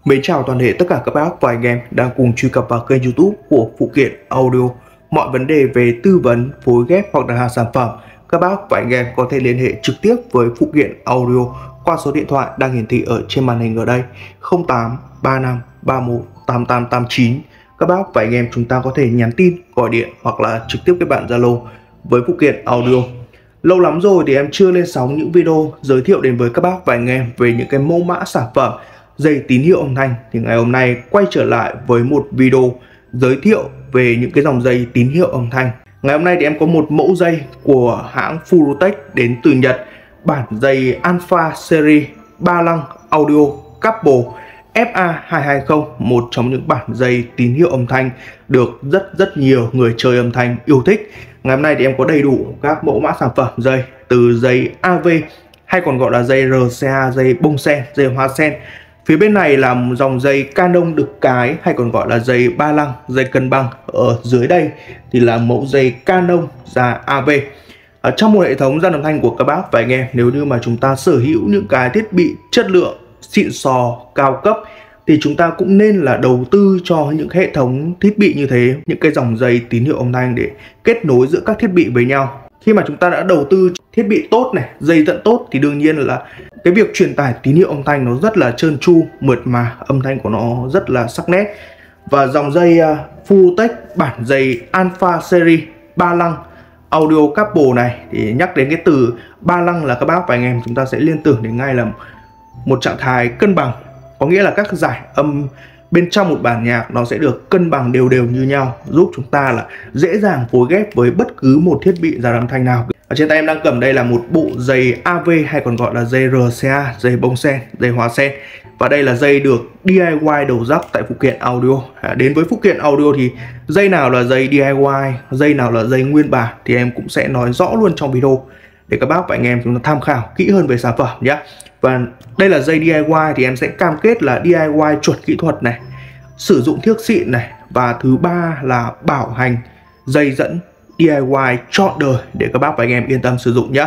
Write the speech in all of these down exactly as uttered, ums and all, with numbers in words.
Mến chào toàn thể tất cả các bác và anh em đang cùng truy cập vào kênh YouTube của Phụ Kiện Audio. Mọi vấn đề về tư vấn, phối ghép hoặc đặt hàng sản phẩm, các bác và anh em có thể liên hệ trực tiếp với Phụ Kiện Audio qua số điện thoại đang hiển thị ở trên màn hình ở đây không tám ba năm ba một tám tám tám chín. Các bác và anh em chúng ta có thể nhắn tin, gọi điện hoặc là trực tiếp kết bạn Zalo với Phụ Kiện Audio. Lâu lắm rồi thì em chưa lên sóng những video giới thiệu đến với các bác và anh em về những cái mẫu mã sản phẩm dây tín hiệu âm thanh, thì ngày hôm nay quay trở lại với một video giới thiệu về những cái dòng dây tín hiệu âm thanh. Ngày hôm nay thì em có một mẫu dây của hãng Furutech đến từ Nhật, bản dây Alpha Series ba lăng audio cable F A hai hai không, một trong những bản dây tín hiệu âm thanh được rất rất nhiều người chơi âm thanh yêu thích. Ngày hôm nay thì em có đầy đủ các mẫu mã sản phẩm dây, từ dây A V hay còn gọi là dây R C A, dây bông sen, dây hoa sen. Phía bên này là một dòng dây Canon đực cái hay còn gọi là dây ba lăng, dây cân bằng. Ở dưới đây thì là mẫu dây Canon ra A V. Ở trong một hệ thống dàn âm thanh của các bác và anh em, nếu như mà chúng ta sở hữu những cái thiết bị chất lượng xịn sò, cao cấp thì chúng ta cũng nên là đầu tư cho những hệ thống thiết bị như thế, những cái dòng dây tín hiệu âm thanh để kết nối giữa các thiết bị với nhau. Khi mà chúng ta đã đầu tư thiết bị tốt này, dây dẫn tốt thì đương nhiên là cái việc truyền tải tín hiệu âm thanh nó rất là trơn tru, mượt mà, âm thanh của nó rất là sắc nét. Và dòng dây uh, Furutech bản dây Alpha Series ba lăng audio cable này, thì nhắc đến cái từ ba lăng là các bác và anh em chúng ta sẽ liên tưởng đến ngay là một trạng thái cân bằng, có nghĩa là các giải âm bên trong một bản nhạc nó sẽ được cân bằng đều đều như nhau, giúp chúng ta là dễ dàng phối ghép với bất cứ một thiết bị dàn âm thanh nào. Ở trên tay em đang cầm đây là một bộ dây A V hay còn gọi là dây R C A, dây bông sen, dây hoa sen. Và đây là dây được D I Y đầu rắc tại Phụ Kiện Audio. À, đến với Phụ Kiện Audio thì dây nào là dây D I Y, dây nào là dây nguyên bản thì em cũng sẽ nói rõ luôn trong video để các bác và anh em chúng ta tham khảo kỹ hơn về sản phẩm nhé. Và đây là dây D I Y thì em sẽ cam kết là D I Y chuẩn kỹ thuật này, sử dụng thiếc xịn này, và thứ ba là bảo hành dây dẫn D I Y trọn đời để các bác và anh em yên tâm sử dụng nhé.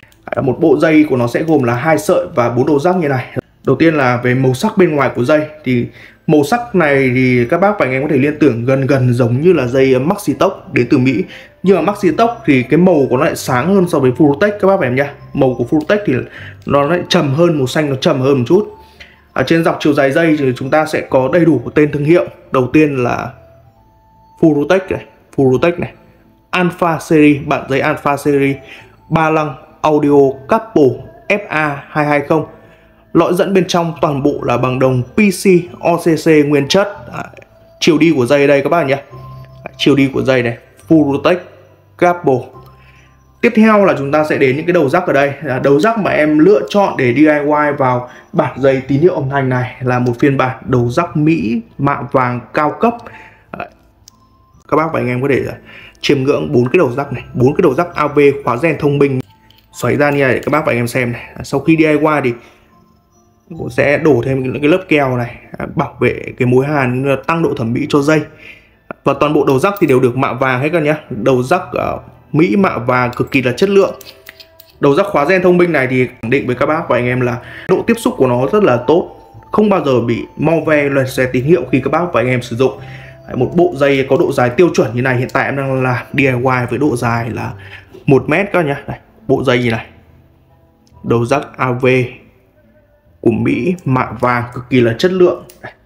Một bộ dây của nó sẽ gồm là hai sợi và bốn đầu rắc như này. Đầu tiên là về màu sắc bên ngoài của dây, thì màu sắc này thì các bác và anh em có thể liên tưởng gần gần giống như là dây Maxitox đến từ Mỹ. Nhưng mà Maxitox thì cái màu của nó lại sáng hơn so với Furutech các bác và em nhé. Màu của Furutech thì nó lại trầm hơn, màu xanh nó trầm hơn một chút. Ở trên dọc chiều dài dây thì chúng ta sẽ có đầy đủ tên thương hiệu. Đầu tiên là Furutech này, Furutech này, Alpha Series, bản dây Alpha Series ba lăng audio cable F A hai hai không. Lõi dẫn bên trong toàn bộ là bằng đồng P C O C C nguyên chất. À, chiều đi của dây đây các bạn nhé. À, chiều đi của dây này, Furutech cable. Tiếp theo là chúng ta sẽ đến những cái đầu rắc ở đây. À, đầu rắc mà em lựa chọn để D I Y vào bản dây tín hiệu âm thanh này là một phiên bản đầu rắc Mỹ mạ vàng cao cấp. À, các bác và anh em có thể chiêm ngưỡng bốn cái đầu rắc này, bốn cái đầu rắc A V khóa gen thông minh xoáy ra như này để các bác và anh em xem này. À, sau khi D I Y thì cũng sẽ đổ thêm những cái lớp keo này bảo vệ cái mối hàn, tăng độ thẩm mỹ cho dây. Và toàn bộ đầu rắc thì đều được mạ vàng hết các nhé. Đầu rắc uh, Mỹ mạ vàng cực kỳ là chất lượng. Đầu rắc khóa gen thông minh này thì khẳng định với các bác và anh em là độ tiếp xúc của nó rất là tốt, không bao giờ bị mau ve lệch xe tín hiệu khi các bác và anh em sử dụng. Một bộ dây có độ dài tiêu chuẩn như này, hiện tại em đang làm D I Y với độ dài là một mét các nhé. Đây, bộ dây như này, đầu rắc A V của Mỹ mạ vàng cực kỳ là chất lượng.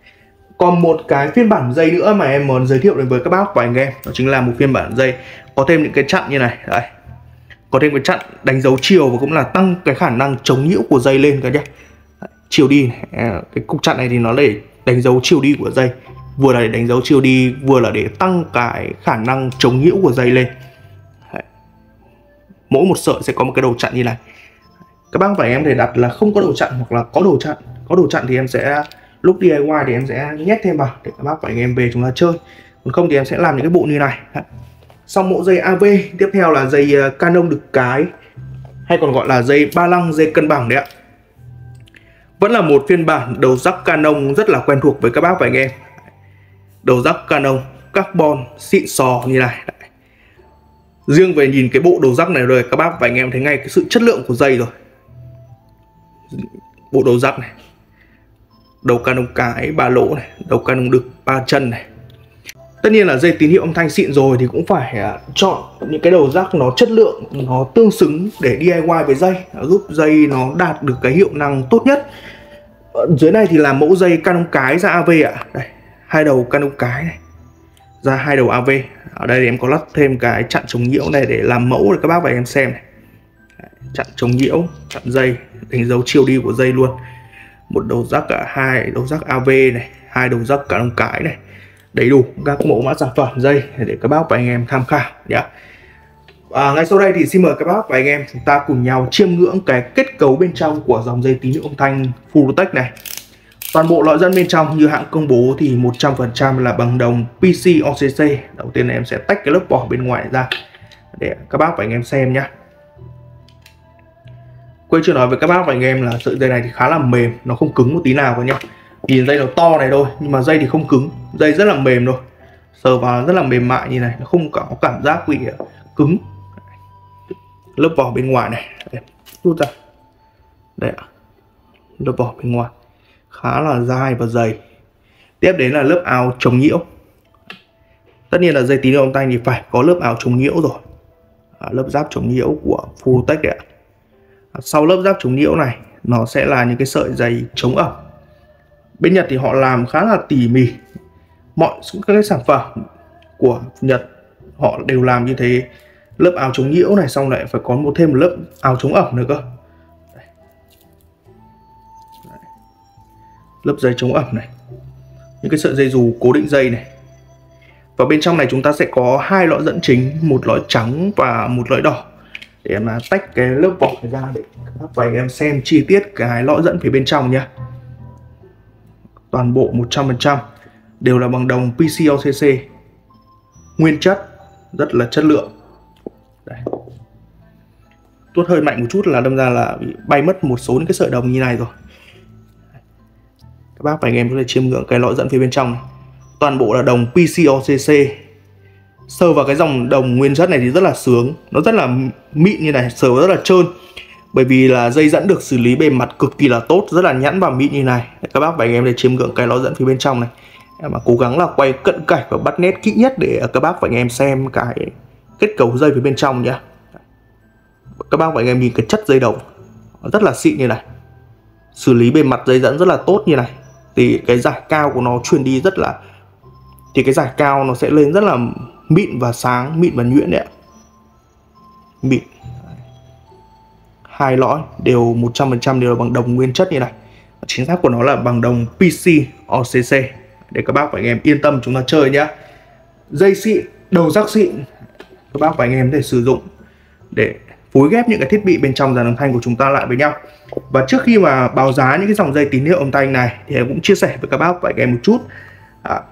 Còn một cái phiên bản dây nữa mà em muốn giới thiệu đến với các bác và anh em, đó chính là một phiên bản dây có thêm những cái chặn như này. Đây, có thêm cái chặn đánh dấu chiều và cũng là tăng cái khả năng chống nhiễu của dây lên các nhé. Chiều đi này. Cái cục chặn này thì nó để đánh dấu chiều đi của dây, vừa là để đánh dấu chiều đi, vừa là để tăng cái khả năng chống nhiễu của dây lên. Đấy. Mỗi một sợi sẽ có một cái đầu chặn như này. Các bác và em có thể đặt là không có đầu chặn hoặc là có đầu chặn. Có đầu chặn thì em sẽ lúc D I Y thì em sẽ nhét thêm vào để các bác và anh em về chúng ta chơi. Còn không thì em sẽ làm những cái bộ như này. Xong mẫu dây A V, tiếp theo là dây Canon đực cái hay còn gọi là dây ba lăng, dây cân bằng đấy ạ. Vẫn là một phiên bản đầu rắc Canon rất là quen thuộc với các bác và anh em. Đầu rắc Canon carbon xịn sò như này. Riêng về nhìn cái bộ đầu rắc này rồi các bác và anh em thấy ngay cái sự chất lượng của dây rồi. Bộ đầu rắc này đầu canon cái ba lỗ này, đầu canon đực ba chân này. Tất nhiên là dây tín hiệu âm thanh xịn rồi thì cũng phải chọn những cái đầu jack nó chất lượng, nó tương xứng để đê i y với dây, giúp dây nó đạt được cái hiệu năng tốt nhất. Ở dưới này thì là mẫu dây canon cái ra a vê ạ. Đây, hai đầu canon cái này ra hai đầu a vê. Ở đây thì em có lắp thêm cái chặn chống nhiễu này để làm mẫu để các bác và em xem này. Chặn chống nhiễu, chặn dây, đánh dấu chiều đi của dây luôn. Một đầu jack cả hai đầu jack a vê này, hai đầu jack canon cái này. Đầy đủ các mẫu mã sản phẩm dây để các bác và anh em tham khảo nhé. À, ngay sau đây thì xin mời các bác và anh em chúng ta cùng nhau chiêm ngưỡng cái kết cấu bên trong của dòng dây tín hiệu âm thanh Fulltech này. Toàn bộ lõi dẫn bên trong như hãng công bố thì một trăm phần trăm là bằng đồng pê xê o xê xê. Đầu tiên là em sẽ tách cái lớp vỏ bên ngoài ra để các bác và anh em xem nhé. Quên chưa nói với các bác và anh em là sợi dây này thì khá là mềm, nó không cứng một tí nào cả nhá. Nhìn dây nó to này thôi nhưng mà dây thì không cứng, dây rất là mềm thôi, sờ vào rất là mềm mại như này, nó không có cảm giác bị cứng. Lớp vỏ bên ngoài này, đây, rút ra đây ạ. Lớp vỏ bên ngoài khá là dai và dày. Tiếp đến là lớp áo chống nhiễu. Tất nhiên là dây tín hiệu âm thanh thì phải có lớp áo chống nhiễu rồi, à, lớp giáp chống nhiễu của Fulltech đấy ạ. À, sau lớp giáp chống nhiễu này nó sẽ là những cái sợi dây chống ẩm. Bên Nhật thì họ làm khá là tỉ mỉ, mọi các cái sản phẩm của Nhật họ đều làm như thế. Lớp áo chống nhiễu này xong lại phải có một thêm một lớp áo chống ẩm nữa cơ. Đây. Đây. Lớp dây chống ẩm này, những cái sợi dây dù cố định dây này. Và bên trong này chúng ta sẽ có hai lõi dẫn chính, một lõi trắng và một lõi đỏ, để mà tách cái lớp vỏ này ra để các bác và anh em xem chi tiết cái lõi dẫn phía bên trong nhé. Toàn bộ một trăm phần trăm đều là bằng đồng pê xê o xê xê, nguyên chất, rất là chất lượng. Đây. Tuốt hơi mạnh một chút là đâm ra là bị bay mất một số những cái sợi đồng như này rồi. Các bác và anh em có thể chiêm ngưỡng cái lõi dẫn phía bên trong này. Toàn bộ là đồng pê xê o xê xê. Sờ vào cái dòng đồng nguyên chất này thì rất là sướng, nó rất là mịn như này, sờ rất là trơn. Bởi vì là dây dẫn được xử lý bề mặt cực kỳ là tốt, rất là nhẵn và mịn như này. Các bác và anh em để chiêm ngưỡng cái lõi dẫn phía bên trong này. Em mà cố gắng là quay cận cảnh và bắt nét kỹ nhất để các bác và anh em xem cái kết cấu dây phía bên trong nhé. Các bác và anh em nhìn cái chất dây đồng rất là xịn như này, xử lý bề mặt dây dẫn rất là tốt như này. Thì cái giải cao của nó truyền đi rất là, thì cái giải cao nó sẽ lên rất là mịn và sáng, mịn và nhuyễn đấy ạ. Mịn. Hai lõi đều một trăm phần trăm đều là bằng đồng nguyên chất như này. Chính xác của nó là bằng đồng pê xê o xê xê, để các bác và anh em yên tâm chúng ta chơi nhé. Dây xịn, đầu rắc xịn, các bác và anh em có thể sử dụng để phối ghép những cái thiết bị bên trong dàn âm thanh của chúng ta lại với nhau. Và trước khi mà báo giá những cái dòng dây tín hiệu âm thanh này thì em cũng chia sẻ với các bác và anh em một chút. À,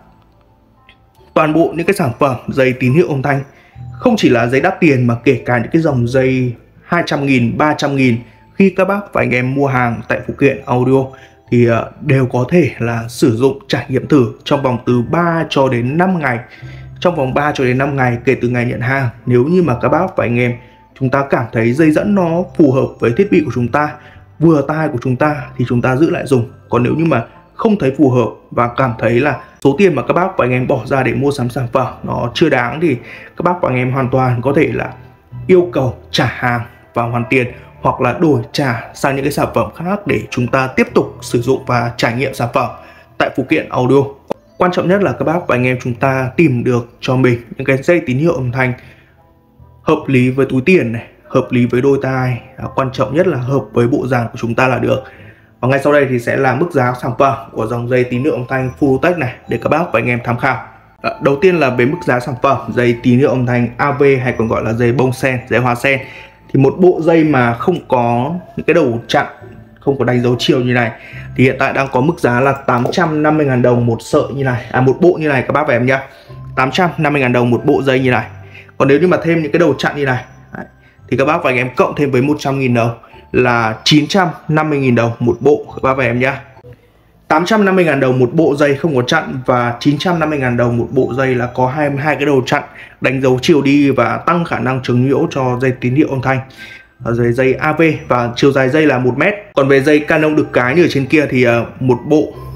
toàn bộ những cái sản phẩm dây tín hiệu âm thanh không chỉ là dây đắt tiền mà kể cả những cái dòng dây hai trăm nghìn, ba trăm nghìn, khi các bác và anh em mua hàng tại phụ kiện audio thì đều có thể là sử dụng trải nghiệm thử trong vòng từ ba cho đến năm ngày. Trong vòng ba cho đến năm ngày kể từ ngày nhận hàng, nếu như mà các bác và anh em chúng ta cảm thấy dây dẫn nó phù hợp với thiết bị của chúng ta, vừa tai của chúng ta thì chúng ta giữ lại dùng. Còn nếu như mà không thấy phù hợp và cảm thấy là số tiền mà các bác và anh em bỏ ra để mua sắm sản phẩm nó chưa đáng thì các bác và anh em hoàn toàn có thể là yêu cầu trả hàng và hoàn tiền, hoặc là đổi trả sang những cái sản phẩm khác để chúng ta tiếp tục sử dụng và trải nghiệm sản phẩm tại phụ kiện audio. Quan trọng nhất là các bác và anh em chúng ta tìm được cho mình những cái dây tín hiệu âm thanh hợp lý với túi tiền này, hợp lý với đôi tai, à, quan trọng nhất là hợp với bộ dàn của chúng ta là được. Và ngay sau đây thì sẽ là mức giá sản phẩm của dòng dây tín hiệu âm thanh Fulltech này để các bác và anh em tham khảo. À, đầu tiên là về mức giá sản phẩm dây tín hiệu âm thanh a vê hay còn gọi là dây bông sen, dây hoa sen, thì một bộ dây mà không có những cái đầu chặn, không có đánh dấu chiều như này thì hiện tại đang có mức giá là tám trăm năm mươi nghìn đồng một sợi như này, à một bộ như này các bác và em nhá. tám trăm năm mươi nghìn đồng một bộ dây như này. Còn nếu như mà thêm những cái đầu chặn như này đấy, thì các bác và anh em cộng thêm với một trăm nghìn đồng là chín trăm năm mươi nghìn đồng một bộ các bác và em nhá. tám trăm năm mươi nghìn đồng một bộ dây không có chặn và chín trăm năm mươi nghìn đồng một bộ dây là có hai mươi hai cái đầu chặn đánh dấu chiều đi và tăng khả năng chống nhiễu cho dây tín hiệu âm thanh. Dây dây a vê và chiều dài dây là một mét. Còn về dây Canon đực cái như ở trên kia thì một bộ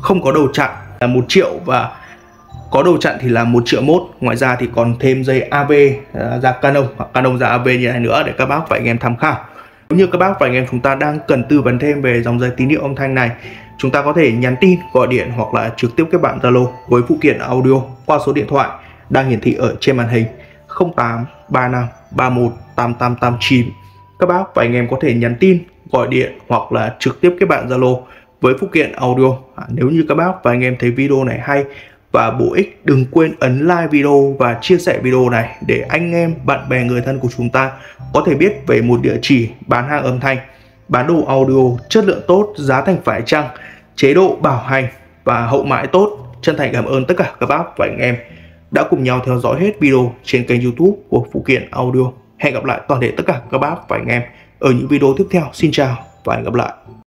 không có đầu chặn là một triệu và có đầu chặn thì là một triệu mốt. Ngoài ra thì còn thêm dây a vê ra Canon hoặc Canon ra a vê như này nữa để các bác và anh em tham khảo. Nếu như các bác và anh em chúng ta đang cần tư vấn thêm về dòng dây tín hiệu âm thanh này, chúng ta có thể nhắn tin, gọi điện hoặc là trực tiếp kết bạn Zalo với phụ kiện audio qua số điện thoại đang hiển thị ở trên màn hình không tám ba năm ba một tám tám tám chín. Các bác và anh em có thể nhắn tin, gọi điện hoặc là trực tiếp kết bạn Zalo với phụ kiện audio. À, nếu như các bác và anh em thấy video này hay và bổ ích, đừng quên ấn like video và chia sẻ video này để anh em, bạn bè, người thân của chúng ta có thể biết về một địa chỉ bán hàng âm thanh, bán đồ audio chất lượng tốt, giá thành phải chăng, chế độ bảo hành và hậu mãi tốt. Chân thành cảm ơn tất cả các bác và anh em đã cùng nhau theo dõi hết video trên kênh YouTube của phụ kiện audio. Hẹn gặp lại toàn thể tất cả các bác và anh em ở những video tiếp theo. Xin chào và hẹn gặp lại.